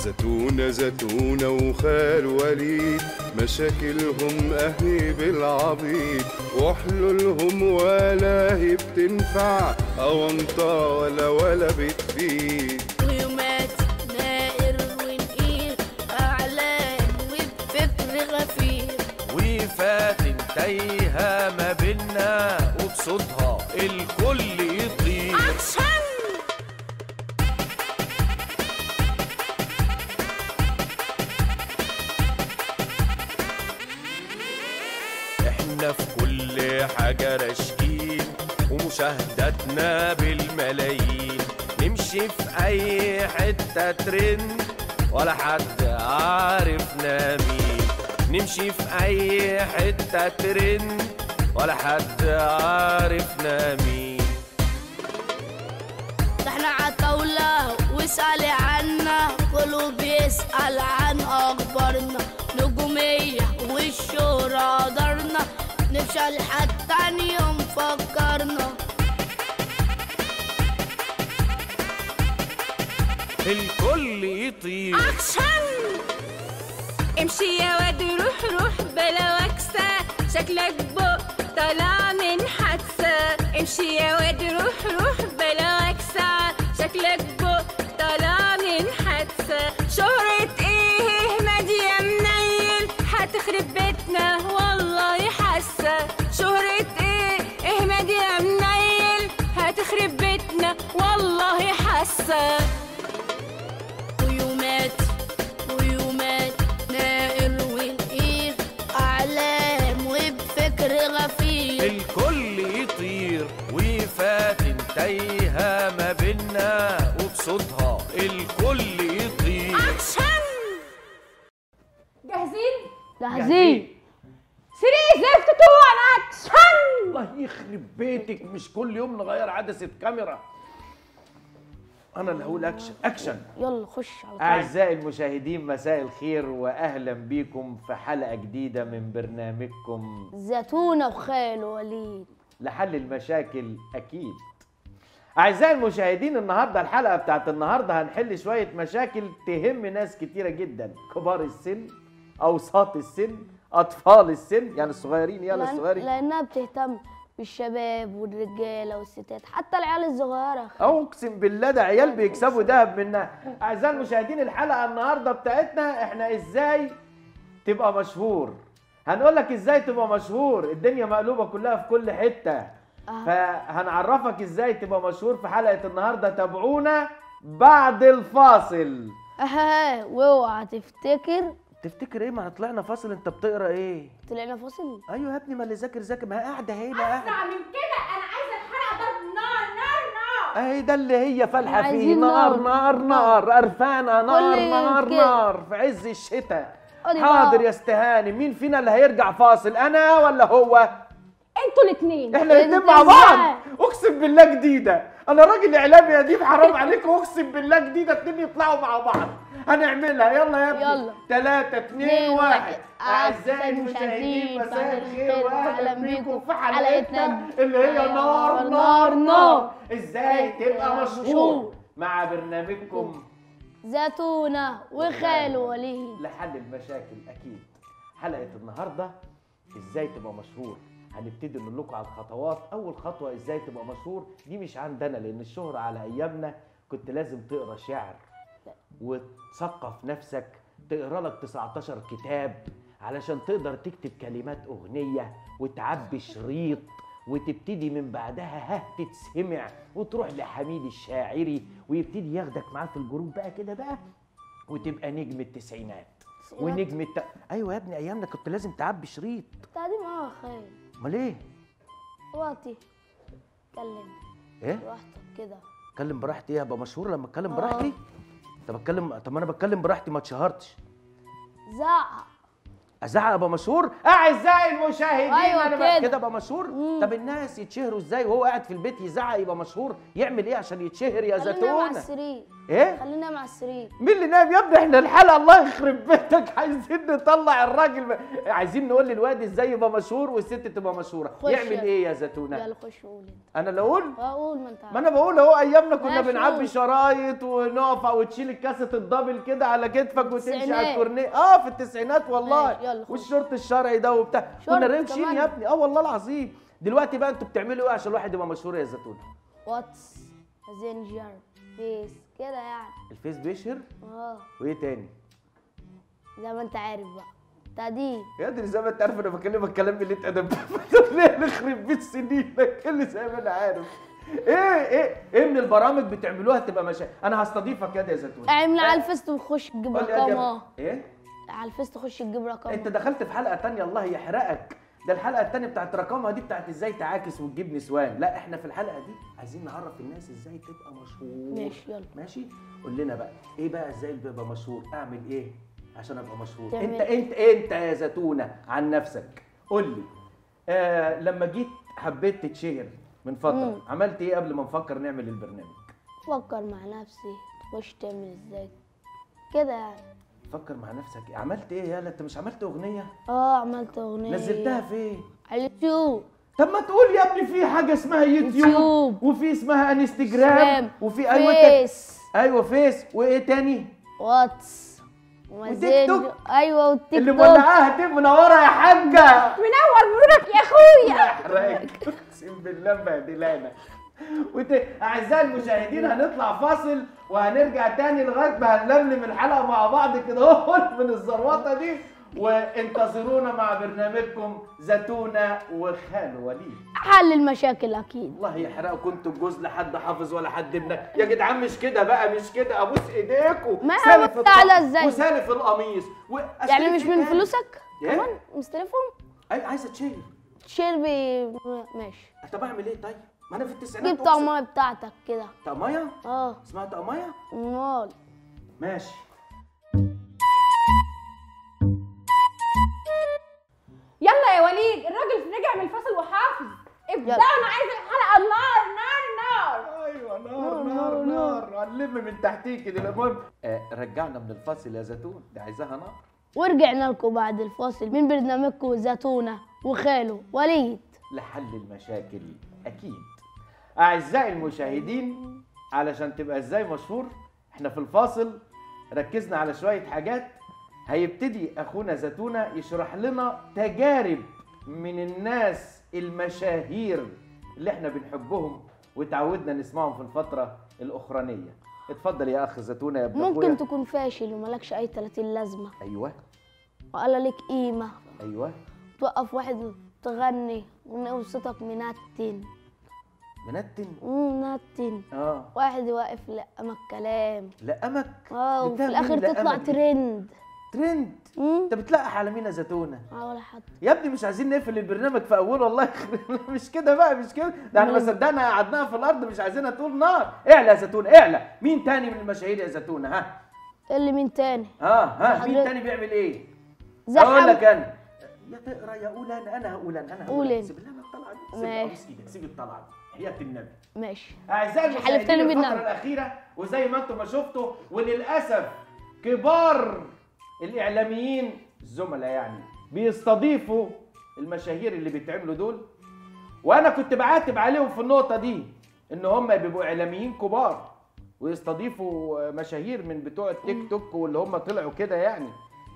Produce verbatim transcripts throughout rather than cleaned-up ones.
زتونة زتونة وخال وليد مشاكلهم اهي بالعبيط وحلولهم ولا هي بتنفع أونطة ولا ولا بتفيد. ويومات نائر ونقير أعلام وبفكر غفير وفاتن تايهة ما بينا وبصوتها الكل يطير. أحسن احنا في كل حاجة راشقين ومشاهداتنا بالملايين، نمشي في أي حتة ترند ولا حد عارفنا مين، نمشي في أي حتة ترند ولا حد عارفنا مين. ده احنا عالطاولة واسألي عنا كله بيسأل عن أخبارنا، نجومية والشهرة دارنا نفشل حتى تاني يوم فكرنا. الكل يطير. أحسن امشي يا واد روح روح بلا وكسة، شكلك بق طالع من حادثة. امشي يا واد روح روح بلا وكسة، شكلك بق طالع من حادثة. شهرة ايه مادية منيل هتخرب بيتنا والله حاسة. شهرة ايه ايه مادية منيل هتخرب بيتنا والله حاسة. ويومات ويومات نائر ونقير أعلام وبفكر غفير الكل يطير وفاتن تايهة ما بينا وبصوتها الكل يطير. أحسن جاهزين؟ جاهزين ثري زفت تو اكشن. الله يخرب بيتك، مش كل يوم نغير عدسة كاميرا. أنا اللي هقول أكشن أكشن. يلا خش على طول. أعزائي المشاهدين مساء الخير وأهلا بيكم في حلقة جديدة من برنامجكم زتونة وخال وليد لحل المشاكل أكيد. أعزائي المشاهدين النهاردة الحلقة بتاعت النهاردة هنحل شوية مشاكل تهم ناس كتيرة جدا، كبار السن، أوساط السن، أطفال السن، يعني الصغيرين يلا لأن... الصغيرين، لأنها بتهتم بالشباب والرجالة والستات حتى العيال الصغيرة. اقسم بالله ده عيال بيكسبوا دهب منها. اعزائي المشاهدين الحلقه النهارده بتاعتنا احنا ازاي تبقى مشهور. هنقول لك ازاي تبقى مشهور، الدنيا مقلوبه كلها في كل حته. أه. فهنعرفك ازاي تبقى مشهور في حلقه النهارده، تابعونا بعد الفاصل. اها واوعى تفتكر. تفتكر ايه؟ ما طلعنا فاصل، انت بتقرا ايه؟ طلعنا فاصل؟ ايوه يا ابني، ما اللي ذاكر ذاكر، ما هي قاعده هنا قاعده. اسرع من كده، انا عايزه الحلقه ضرب نار نار نار. اهي ده اللي هي فالحه فيه، عايزين نار نار. نار نار قرفانه، نار كل نار كده. نار في عز الشتاء. قولي حاضر بقى. يا استهاني، مين فينا اللي هيرجع فاصل، انا ولا هو؟ انتوا الاثنين. احنا الاثنين انت مع بعض. ازاي؟ اقسم بالله جديده، انا راجل اعلامي يا ديب، حرام عليكم، اقسم بالله جديده، اتنين يطلعوا مع بعض. هنعملها يلا يا ابني. يلا ثلاثة اتنين واحد. اعزائي المشاهدين مساء الخير واهلا بيكم في حلقتنا اللي هي نار نار نار، ازاي تبقى مشهور، مع برنامجكم زتونة وخال وليد لحل المشاكل اكيد. حلقه النهارده ازاي تبقى مشهور. هنبتدي نقول لكم على الخطوات. اول خطوه ازاي تبقى مشهور دي مش عندنا، لان الشهره على ايامنا كنت لازم تقرا شعر وتثقف نفسك، تقرا لك تسعتاشر كتاب علشان تقدر تكتب كلمات اغنيه وتعبي شريط، وتبتدي من بعدها ها تتسمع وتروح لحميد الشاعري ويبتدي ياخدك معاه في الجروب بقى كده بقى، وتبقى نجم التسعينات ونجم الت... ايوه يا ابني ايامنا كنت لازم تعبي شريط. تعدي معاها خال. امال ايه؟ وقتي اتكلم ايه؟ براحتك كده. اتكلم براحتي ايه؟ ابقى مشهور لما اتكلم آه. براحتي؟ طب اتكلم، طب ما انا بتكلم براحتي ما اتشهرتش. زعق. ازعق ابقى مشهور؟ اعزائي المشاهدين أيوة انا بقى كده. كده ابقى مشهور؟ مم. طب الناس يتشهروا ازاي وهو قاعد في البيت يزعق يبقى مشهور؟ يعمل ايه عشان يتشهر يا خلينا مع زتونه؟ السرير. ايه؟ خلينا مع السرير. مين اللي نايم يا ابني؟ احنا الحلقه الله يخرب بيتك عايزين نطلع الراجل ب... عايزين نقول للواد ازاي يبقى مشهور والست تبقى مشهوره. يعمل يلا. ايه يا زيتونه؟ يلا خش قول انت. انا اللي اقول؟ اقول ما انت ما عارف. انا بقول اهو، ايامنا كنا ماشي بنعبي قول. شرايط ونقف وتشيل الكاسيت الدبل كده على كتفك وتمشي على التسعينات. الكورنيه. اه في التسعينات والله. ماشي، يلا خش. والشورت الشرعي ده وبتاع، شورت كنا روشين كمان. يا ابني. اه والله العظيم. دلوقتي بقى انتوا بتعملوا ايه عشان الواحد يبقى مشهور يا زيتونه؟ واتس ماسنجر فيس كده يعني. الفيس بيشهر؟ اه وايه تاني؟ زي ما انت عارف بقى تقديم. يا ادري زي ما انت عارف انا بكلمك كلام اللي انت ادب ليه نخرب بيت سنينك اللي زي ما انا عارف. ايه ايه ايه من البرامج بتعملوها تبقى مشاهير؟ انا هستضيفك يا زيتونه. اعمل على الفيس وتخش تجيب قول لي يا رقم. جماعة. اه ايه؟ على الفيس تخش تجيب رقم. انت دخلت في حلقه تانية الله يحرقك. ده الحلقه التانية بتاعت رقمها دي بتاعت ازاي تعاكس وتجيب نسوان. لا احنا في الحلقه دي عايزين نعرف الناس ازاي تبقى مشهور. ماشي يلا. ماشي. قول لنا بقى ايه بقى ازاي تبقى مشهور؟ اعمل ايه عشان ابقى مشهور؟ تعمل. انت انت انت يا زيتونه عن نفسك قول لي. آه لما جيت حبيت تتشهر من فتره مم. عملت ايه قبل ما نفكر نعمل البرنامج؟ فكر مع نفسي تخش تعمل ازاي كده يعني. فكر مع نفسك. عملت ايه يالا؟ انت مش عملت اغنيه؟ اه عملت اغنيه. نزلتها فين؟ على اليوتيوب. طب ما تقول يا ابني في حاجه اسمها يوتيوب, يوتيوب. وفي اسمها انستجرام سلام. وفي ايوه انت- فيس. ايوه فيس وايه تاني؟ واتس وتيك توك. ايوه والتيك اللي توك. مولعاها دي منوره يا حاجه. منور نورك يا اخويا. احرقك اقسم بالله مبهدلانا. وت... اعزائي المشاهدين هنطلع فاصل وهنرجع تاني لغايه ما هنلملم الحلقه مع بعض كده اهو من الزروطه دي. وانتظرونا مع برنامجكم زيتونه وخال وليد. حل المشاكل اكيد. الله يحرقكم انتوا الجوز لا حد حافظ ولا حد ابنك يا جدعان. مش كده بقى مش كده. ابوس ايديكم. ما سالف أبوس على الطقم ازاي؟ وسالف القميص و... يعني مش أستلف من إيه؟ فلوسك إيه؟ كمان مستلفهم؟ أي عايزه تشيل. شربي ماشي. طب اعمل ايه طيب؟ ما انا في التسعينات جيب طعمية بتاعتك كده. طعميه؟ اه اسمها طعميه؟ امال. ماشي. يلا يا وليد الراجل رجع من الفصل وحافظ. ابدا انا عايز الحلقه نار نار نار. ايوه نار نار نار. هنلم من تحتيه كده. المهم آه رجعنا من الفصل يا زيتون. دي عايزاها نار. ورجعنا لكم بعد الفاصل من برنامجكم زيتونة وخاله وليد. لحل المشاكل اكيد. اعزائي المشاهدين علشان تبقى ازاي مشهور احنا في الفاصل ركزنا على شويه حاجات. هيبتدي اخونا زيتونه يشرح لنا تجارب من الناس المشاهير اللي احنا بنحبهم وتعودنا نسمعهم في الفتره الاخرانيه. اتفضل يا اخ زيتونه يا ابن أخويا. ممكن تكون فاشل وملكش اي تلاتين لازمة ايوه ولا ليك قيمة. ايوه. توقف واحد تغني وصوتك منتن منتن. منتن. اه واحد واقف لقمك كلام. لقمك. اه وفي بتاع الاخر مين تطلع لقمك دي؟ ترند. ترند. امم انت بتلقح على مين يا زيتونه؟ اه ولا حد. يا ابني مش عايزين نقفل البرنامج في اوله والله يخرب. مش كده بقى مش كده. ده احنا ما صدقنا قعدناها في الارض مش عايزينها تقول نار. اعلى يا زيتونه اعلى. مين تاني من المشاهير يا زيتونه؟ ها اللي مين تاني؟ ها ها مين حضرتك. تاني بيعمل ايه؟ زي اقول حم- لك انا. يا تقرا يا اقول انا انا هقول انا انا هقول قول أنا. انت. سيب لنا الطلعه دي. سيب ماشي. ابوس ايدك سيب الطلعه دي حياه النبي. ماشي. اعزائي حلفتني المشاهدين الفتره بالنبي. الاخيره وزي ما انتم ما شفتوا وللاسف كبار الاعلاميين الزملاء يعني بيستضيفوا المشاهير اللي بيتعملوا دول. وانا كنت بعاتب عليهم في النقطه دي ان هم بيبقوا اعلاميين كبار ويستضيفوا مشاهير من بتوع التيك توك واللي هم طلعوا كده يعني.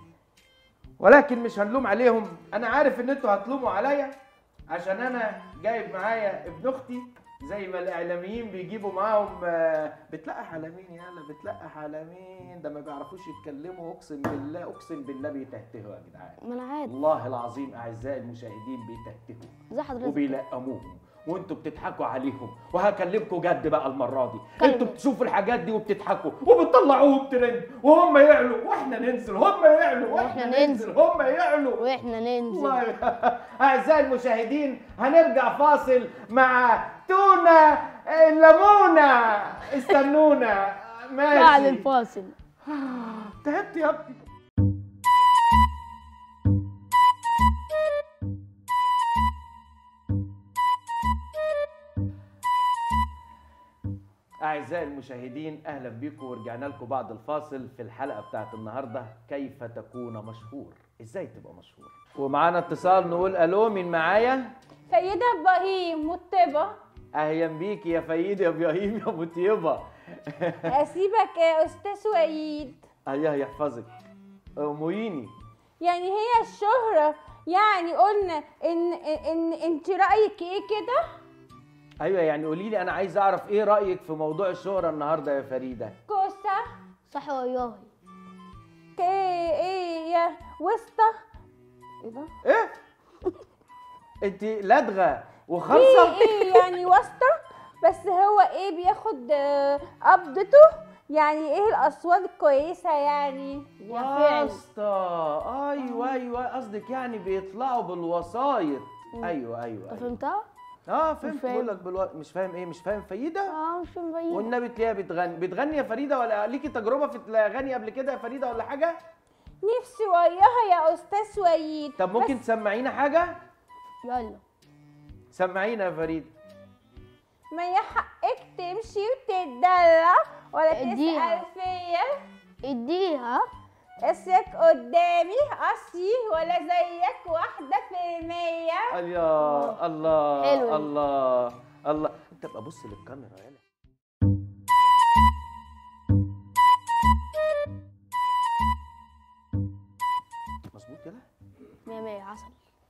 ولكن مش هنلوم عليهم. انا عارف ان انتوا هتلوموا عليا عشان انا جايب معايا ابن اختي زي ما الاعلاميين بيجيبوا معاهم. آه، بتلقح على مين يالا؟ بتلقح على مين؟ ده ما بيعرفوش يتكلموا. اقسم بالله اقسم بالله بيتهتهوا يا جدعان. ما انا عادي. والله العظيم اعزائي المشاهدين بيتهتهوا زي حضرتك. وبيلقموهم وانتوا بتضحكوا عليهم. وهكلمكم جد بقى المره دي. كلم. انتوا بتشوفوا الحاجات دي وبتضحكوا وبتطلعوهم ترند وهم يعلوا واحنا ننزل. هم يعلوا واحنا وإحنا ننزل. هم يعلوا واحنا ننزل. والله. اعزائي المشاهدين هنرجع فاصل مع تونه الليمونه. استنونا ماشي بعد الفاصل. تعبت يا ابني. أعزائي المشاهدين أهلا بكم ورجعنا لكم بعد الفاصل في الحلقة بتاعت النهاردة كيف تكون مشهور، إزاي تبقى مشهور. ومعانا اتصال نقول ألو، مين معايا؟ سيدة إبراهيم مطيبة. أهلا بيك يا فايدة يا إبراهيم يا مطيبة. أسيبك يا أستاذ وليد. الله يحفظك. أمويني. يعني هي الشهرة، يعني قلنا إن إن أنت رأيك إيه كده؟ أيوه يعني قولي لي، أنا عايز أعرف إيه رأيك في موضوع الشهرة النهاردة يا فريدة؟ كوسة. صح والله. إيه إيه يا وسطى. إيه ده؟ إيه؟ أنت لدغة وخالصة؟ إيه إيه يعني وسطى، بس هو إيه بياخد آه، قبضته، يعني إيه الأصوات الكويسة يعني؟ يا فعل. واسطة. أيوه أيوه قصدك يعني بيطلعوا بالوسايط. أيوه أيوه انت أيوه. فهمتها؟ اه فهمت. فاهم. بقول لك بالو... مش فاهم ايه؟ مش فاهم فايده؟ اه مش فاهم بقى. والنبي تلاقيها بتغني بتغني يا فريده، ولا ليكي تجربه في الاغاني قبل كده يا فريده ولا حاجه؟ نفسي وياها يا أستاذ وليد. طب ممكن بس تسمعينا حاجه؟ يلا سمعينا يا فريده. ما يحقك تمشي وتتدلع ولا اديها. تسأل فيا. اديها. اسمك قدامي اصلي ولا زيك واحدة في المية. الله الله حلوة. الله الله. انت ابقى بص للكاميرا يلا. مظبوط كده؟ مية مية عسل.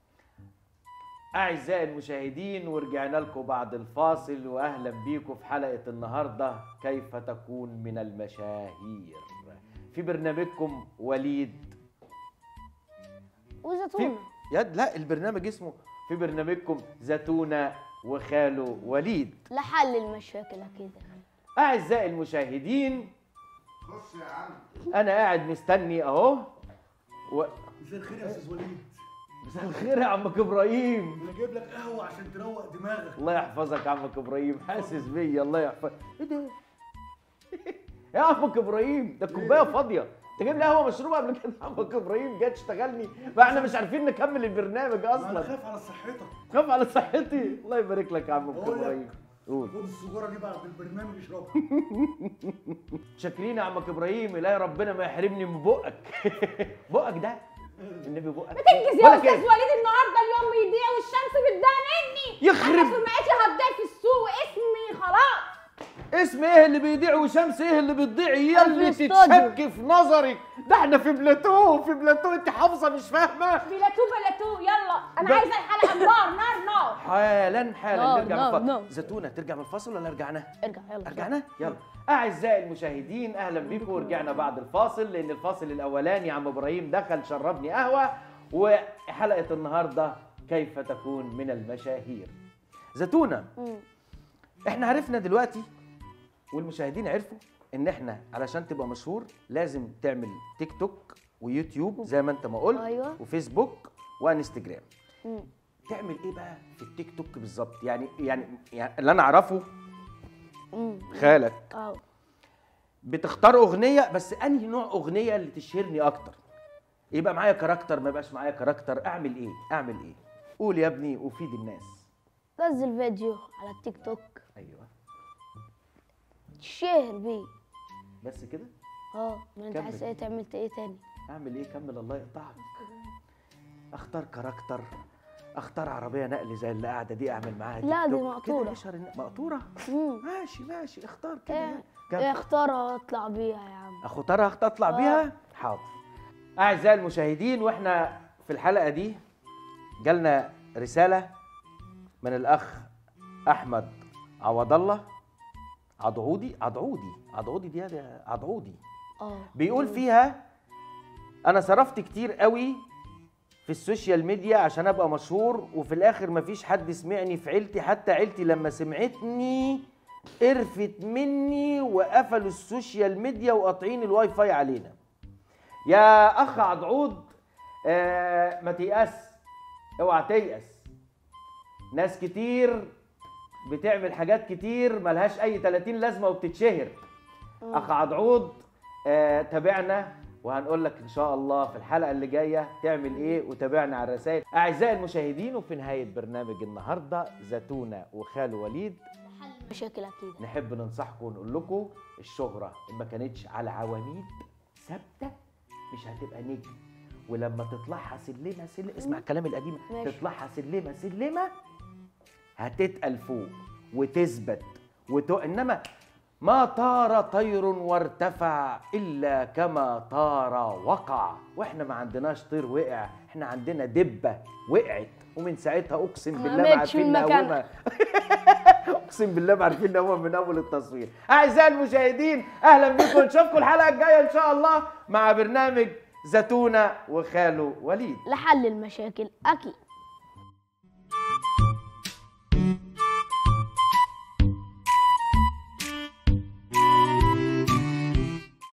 أعزائي المشاهدين ورجعنا لكم بعد الفاصل وأهلا بيكم في حلقة النهاردة كيف تكون من المشاهير في برنامجكم وليد وزيتونة. يد. لا البرنامج اسمه في برنامجكم زتونة وخاله وليد. لحل المشاكل كده. أعزائي المشاهدين خش يا عم. أنا قاعد مستني أهو و... مساء الخير يا استاذ وليد. مساء الخير يا عمك إبراهيم. انا جايب لك قهوه عشان تروق دماغك. الله يحفظك يا عمك إبراهيم، حاسس بيا. الله يحفظك. إيه ده؟ يا عمك ابراهيم ده الكوبايه فاضيه، انت جايب لي قهوه مشروبه قبل كده؟ عمك ابراهيم جاي تشتغلني بقى، احنا مش عارفين نكمل البرنامج انا اصلا. خايف على صحتك. خاف على صحتي. الله يبارك لك يا عمك بقول لك. ابراهيم. قول. خد السجاره دي بعد البرنامج اشربها. شاكرين يا عمك ابراهيم، الهي ربنا ما يحرمني من بقك. بقك ده النبي بقك. تنجز يا استاذ وليد، النهارده اليوم بيضيع والشمس بتضيع مني. يخرب. انا سمعتي هتضيع في السوق واسمي خلاص. اسم ايه اللي بيضيع وشمس ايه اللي بتضيع؟ يا اللي في استوديو. تتشك في نظرك، ده احنا في بلاتو في بلاتو، انت حافظه مش فاهمه؟ بلاتو بلاتو يلا، انا ب- عايزه الحلقه نار نار نار. حالا حالا نار، نرجع نار، من نار. الفاصل. زتونه ترجع من الفاصل ولا رجعنا؟ ارجع يلا. رجعنا؟ يلا. أعزائي المشاهدين أهلا بكم ورجعنا بعد الفاصل، لأن الفاصل الأولاني عم إبراهيم دخل شربني قهوة، وحلقة النهاردة كيف تكون من المشاهير. زتونة، مم. إحنا عرفنا دلوقتي والمشاهدين عرفوا إن إحنا علشان تبقى مشهور لازم تعمل تيك توك ويوتيوب زي ما أنت ما قلت. أيوة. وفيسبوك وانستجرام. مم. تعمل إيه بقى في التيك توك بالظبط؟ يعني يعني يعني اللي أنا أعرفه مم. خالك اه بتختار اغنيه، بس انهي نوع اغنيه اللي تشهرني اكتر؟ يبقى معايا كاركتر ما يبقاش معايا كاركتر؟ اعمل ايه؟ اعمل ايه؟ قول يا ابني وفيد الناس. نزل فيديو على التيك توك ايوه تشهر بيه. بس كده؟ اه ما انت كمل. عايز ايه تعمل ايه تاني؟ اعمل ايه؟ كمل الله يقطعك. اختار كاركتر، اختار عربيه نقل زي اللي قاعده دي اعمل معاها لا، تيك دي توك. مقطورة. كده يشهر الن- مقطوره؟ مم. ماشي ماشي اختار كده. ايه كمل. ايه اختارها واطلع بيها يا عم. اختارها اطلع آه. بيها؟ حاضر. اعزائي المشاهدين واحنا في الحلقه دي جالنا رساله من الاخ احمد عوض الله عضعودي عضعودي عضعودي دي هذا عضعودي. اه بيقول فيها: انا صرفت كتير قوي في السوشيال ميديا عشان ابقى مشهور، وفي الاخر مفيش حد سمعني في عيلتي، حتى عيلتي لما سمعتني قرفت مني وقفلوا السوشيال ميديا وقاطعين الواي فاي علينا. يا اخ عضعود آه ما تيأس، اوعى تيأس. ناس كتير بتعمل حاجات كتير ملهاش اي تلاتين لازمه وبتتشهر. اخ عضعود آه تابعنا وهنقول لك ان شاء الله في الحلقه اللي جايه تعمل ايه، وتابعنا على الرسائل. اعزائي المشاهدين وفي نهايه برنامج النهارده زتونه وخال وليد مشاكل اكيد. نحب ننصحكم ونقول لكم الشهرة إن ما كانتش على عواميد ثابتة مش هتبقى نجم، ولما تطلعها سلمة سلمة، اسمع الكلام القديم، ماشي. تطلعها سلمة سلمة هتتقل فوق وتثبت وت... إنما ما طار طير وارتفع إلا كما طار وقع، وإحنا ما عندناش طير وقع، إحنا عندنا دبة وقعت ومن ساعتها أقسم ما بالله ما ماتش من عارفين مكانها. نقومها. اقسم بالله ما عارفين نقومها من اول التصوير. اعزائي المشاهدين اهلا بكم، نشوفكم الحلقه الجايه ان شاء الله مع برنامج زتونه وخاله وليد لحل المشاكل اكيد.